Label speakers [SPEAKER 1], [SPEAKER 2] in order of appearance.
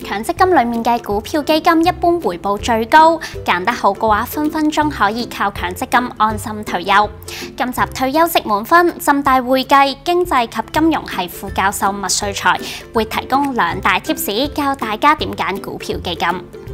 [SPEAKER 1] 強積金裡面嘅股票基金一般回報最高，揀得好嘅話，分分鐘可以靠強積金安心退休。今集退休值滿分，浸大會計、經濟及金融系副教授麥萃才會提供2大貼士，教大家點揀股票基金。